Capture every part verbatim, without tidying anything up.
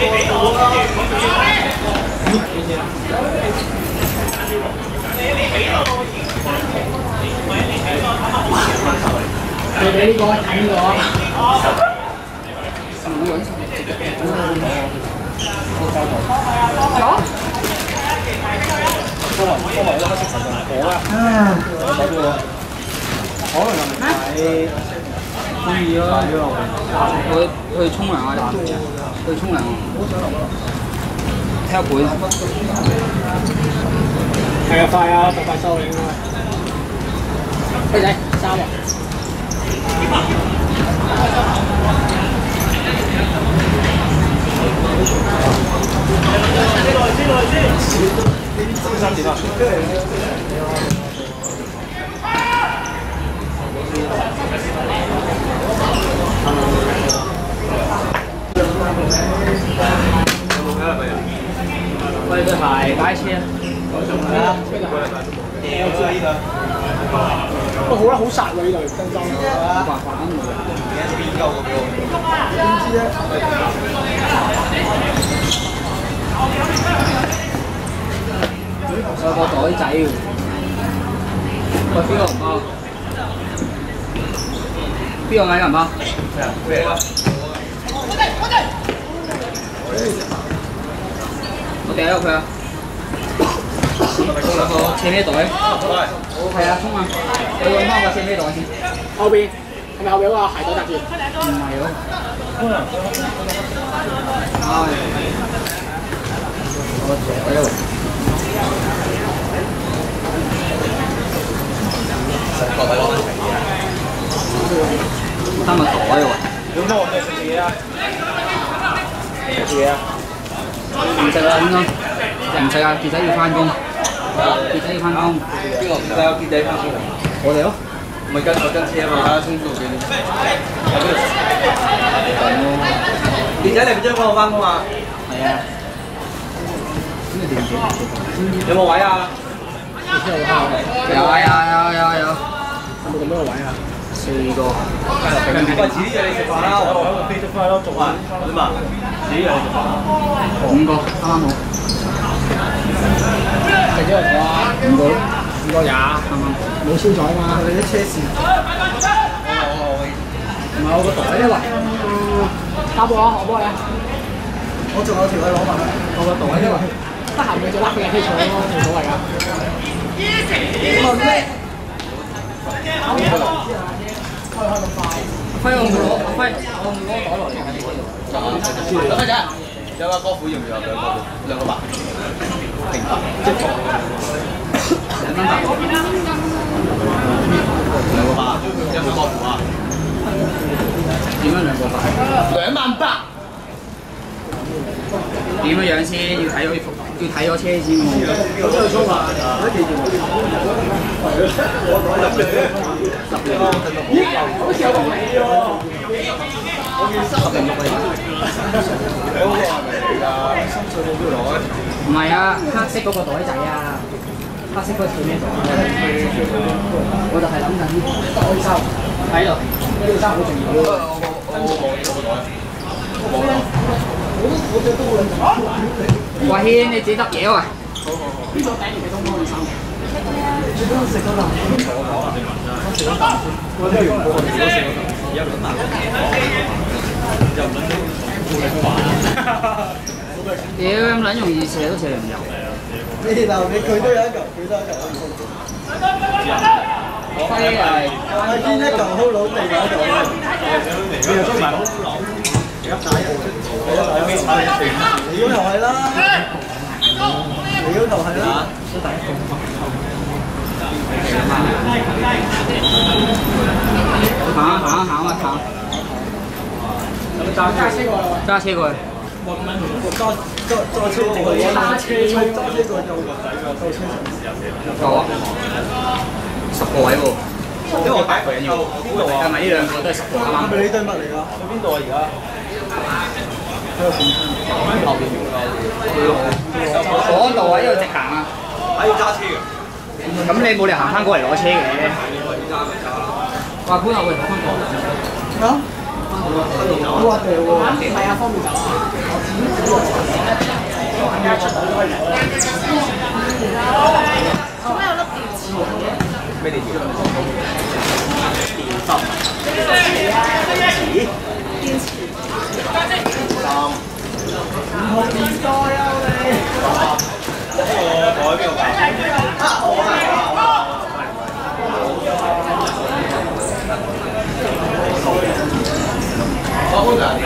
你俾呢個睇呢個。有。多來多來一個食神就好啦。啊，睇住我。可能係中意咯。去去沖涼啊！去沖涼。睇下盤。係啊，快啊！就快收你應該。飛仔，三啊！三點啊！喂，對鞋擺車。係啊。L 字呢度。喂，好啦，好殺喎呢度，真裝。冇辦法啊！邊夠嗰個？點知咧？有個袋仔喎。喂，邊個銀包？邊個買銀包？係啊，咩啊？我掟咗佢啊！兩個斜孭袋。係啊，衝啊！你揾翻個斜孭袋先。後邊係咪後邊嗰個鞋袋搭住？唔係喎。唉，我左右。個袋攞翻齊嘢啊！三個袋喎。點解我哋食嘢啊？食嘢啊？唔食啦，應該。唔食啊！傑仔要翻工。傑仔要翻工。邊個唔使有傑仔翻工？我哋咯。唔係跟我跟車啊嘛，睇下衝到幾點。傑仔，你唔將嗰個翻工啊？係啊。有冇位啊？有啊有啊有有有。有冇咁多個位啊？四個。喂，遲啲就你食飯啦，我喺度飛出翻咯，做啊？點啊？遲啲就你食飯。五個，啱啱好。食咗嚟啊！五個，五個廿，啱啱。冇超載嘛，佢哋啲車線。唔係我個袋啊！喂，打波啊！我幫你啊！我仲有條去攞埋。我個袋啊！得閒咪就拉佢入機坐咯，冇所謂㗎。我咩？開開咁快？輝我唔攞，輝我唔攞袋落嚟㗎。得啫。有個歌虎要唔要兩個？兩個八。平白。即係兩蚊八。兩個八。有冇歌虎啊？點樣兩個八？兩萬八。點樣樣先？要睇咗要睇咗車先喎。我真係想話，我記住我。我袋入嚟。十零蚊。咦？好似有個尾喎。我見十零六個人。嗰個係咪嚟㗎？深水埗邊度攞？唔係啊，黑色嗰個袋仔啊，黑色嗰個叫咩袋？我就係諗緊呢個袋衫喺度，呢條衫好重要。我我我冇呢個袋，我冇啦。華軒，你自己得嘢喂。好好好。呢個頂住嘅東方嘅衫。最多食咗啖。我講啊，我食咗啖。我真係用過，我食咗四個啖，而家兩啖。又唔撚到冇力玩。屌咁撚容易射都射唔入。你嗱你佢都有一嚿，佢都有一嚿可以空到。輝係阿堅一嚿空佬地嗰嚿。你又中埋空佬？你一打一，你一打一咩？你嗰頭係啦，你嗰頭係啦。都第一個。行啊行啊行啊行！揸車過嚟，揸車過嚟。揸揸揸車過嚟，揸車揸車過嚟就夠車夠啊！十個位喎。因為我擺佢緊要。邊度啊？係咪呢兩個都係十個啱啱？係咪呢對乜嚟㗎？去邊度啊？而家？喺個前後邊嗰度啊！呢度直行啊！係要揸車㗎。咁你冇理由行翻過嚟攞車嘅。話搬下會攞翻過嚟。嚇？ 哇，對喎，係啊，方便。做咩有粒電池嘅？咩電池？電芯。電池。電池。三。唔好年代啊！你。我改邊度搞？我好難。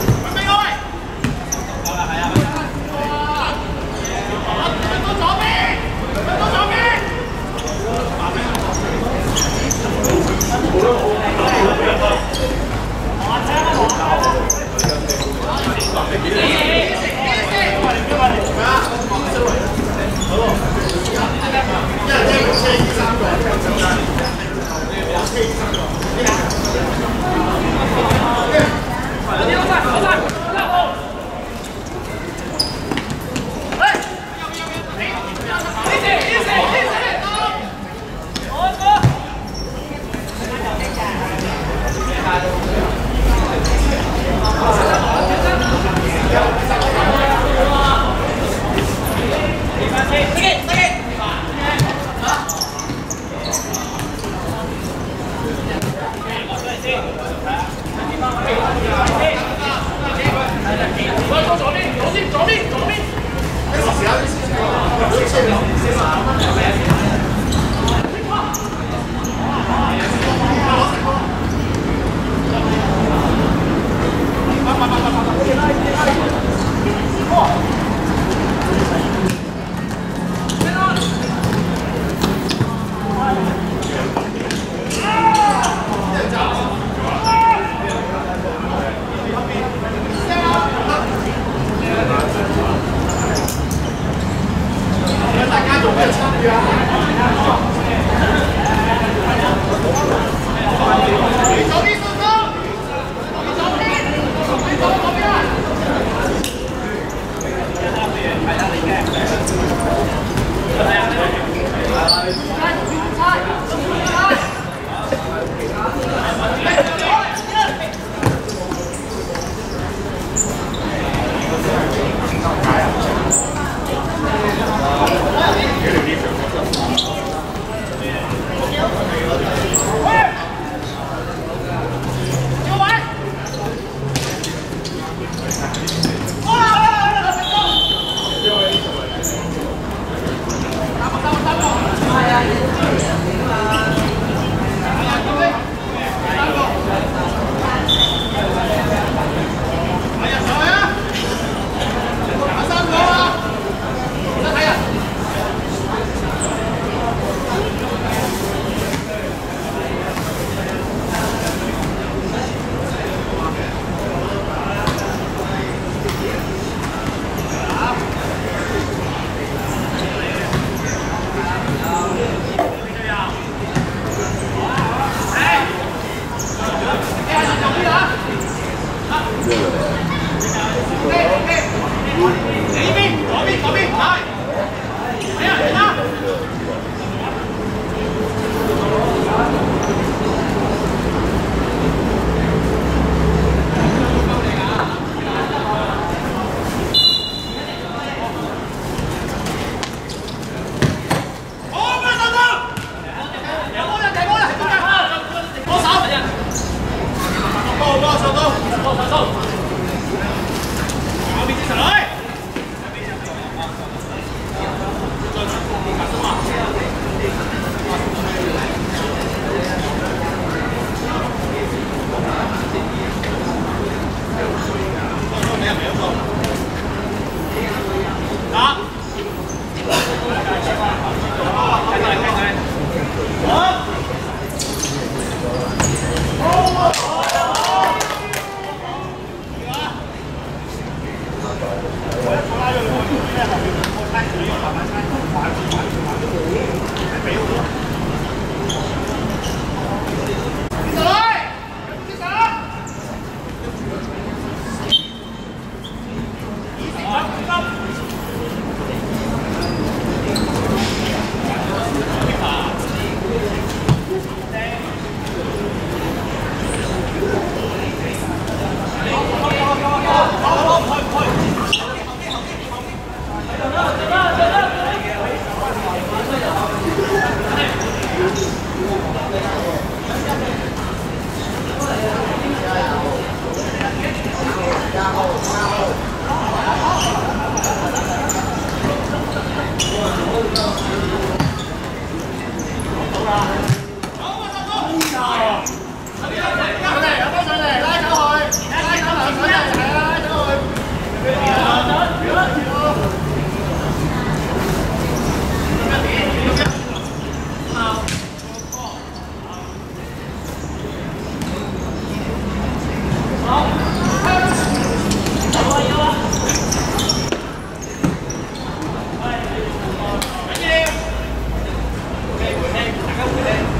左邊。 大家回嚟。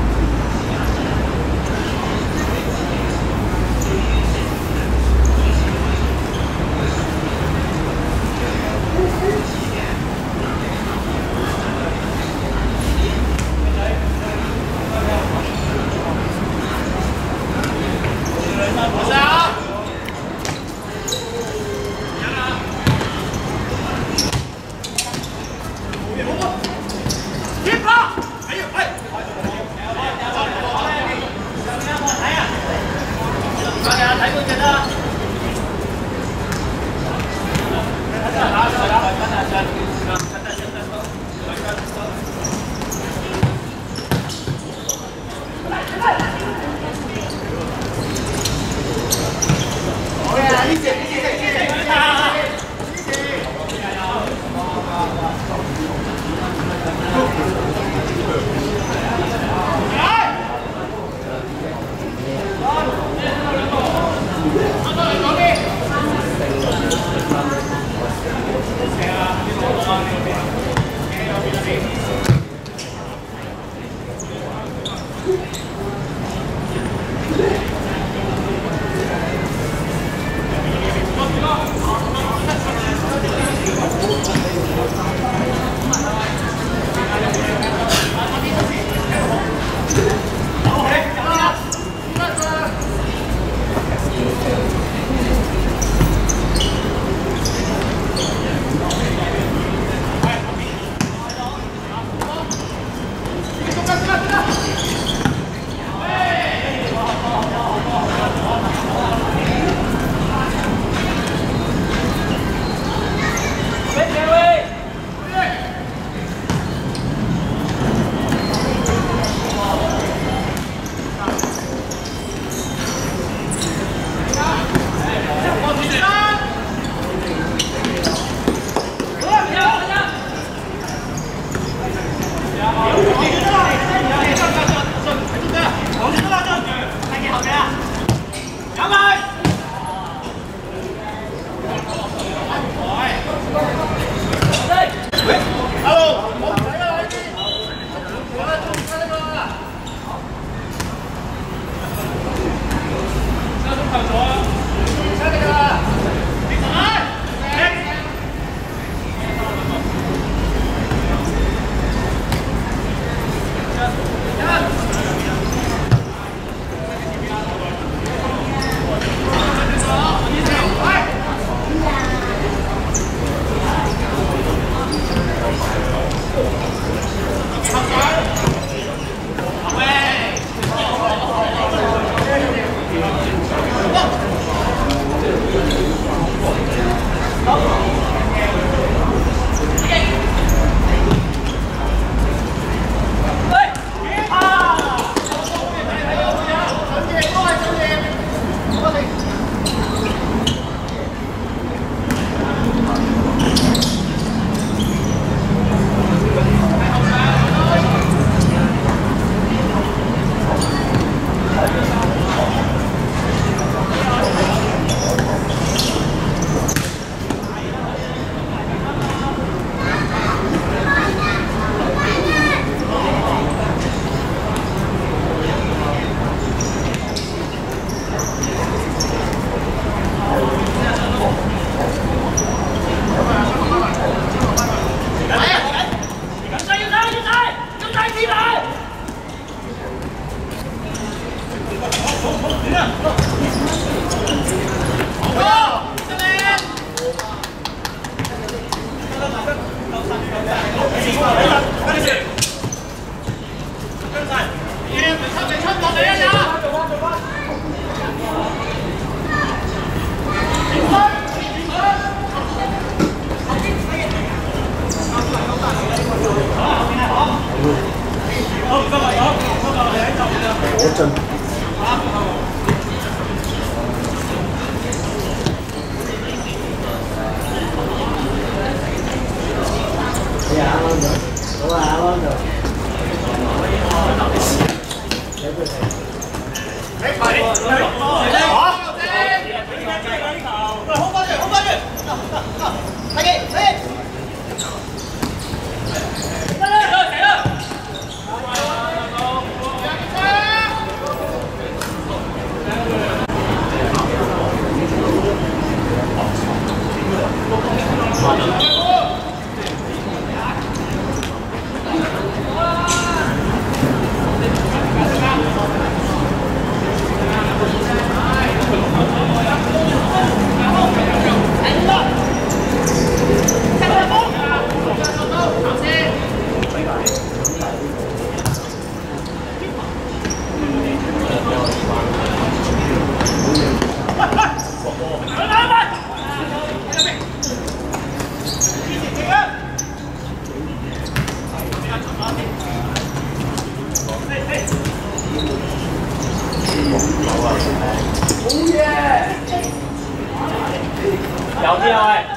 有啲啊喂！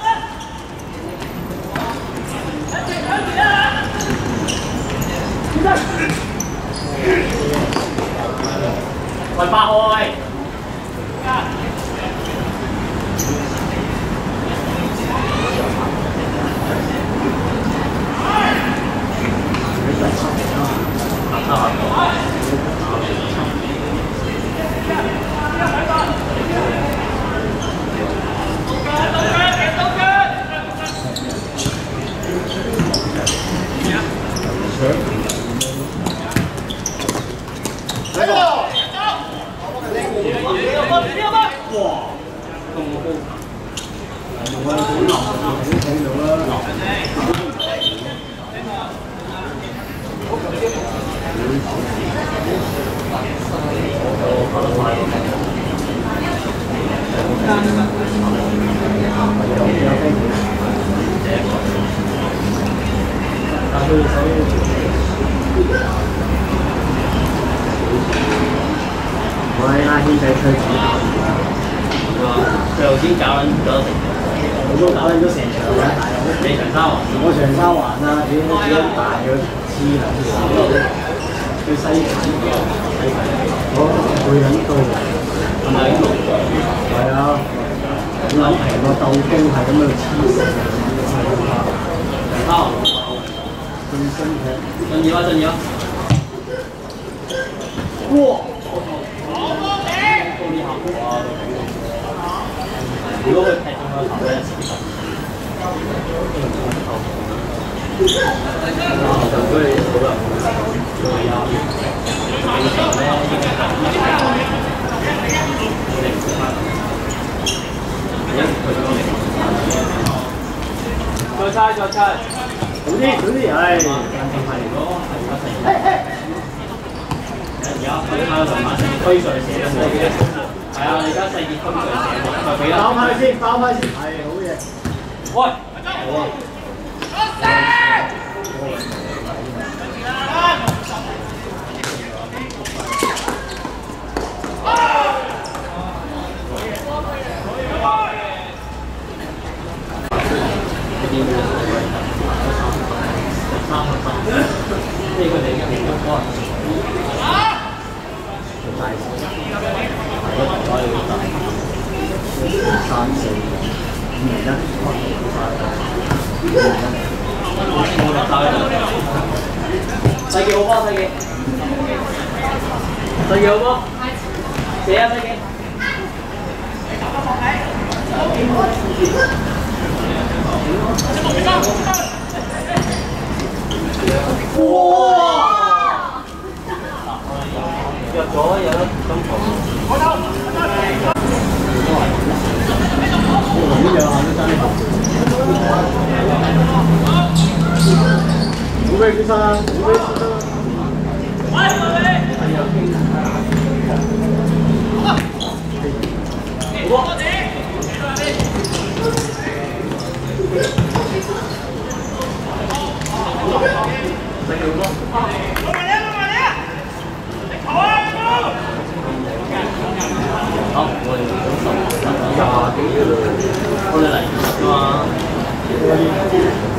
喂，八號啊喂！ 我喺阿軒仔吹紙炮， 佢頭先搞緊咗成， 我都搞緊咗成場嘅大佬。 你長沙灣， 我長沙灣啊，屌屌大嘅黐撚線，去西環西環，我去緊到， 係咪喺度？ 係啊，撚平個豆糕係咁喺度黐線， 長沙灣， 最新嘅， 進業啊進業啊！ 哇！ 如果佢踢中個頭咧，就佢好啦，仲有正常咧應該係零分，一佢嗰零，再猜再猜， 好啲好啲，唉， 係如果係一成，而家推開兩碼推上射都冇嘅。係啊，你而家細節推上射，就俾啦。 包派先，包派先，係好嘢。 喂， 好啊。 呢個你嘅平均波。 大事，我我係大三四五一， 細記好波，細記，細記好波，射啊細記！哇！入咗有得金球。 呢兩下都真係好俾先生，好俾先生。喂喂好波！四條波。 好，我哋都十廿幾啦，我哋嚟㗎嘛。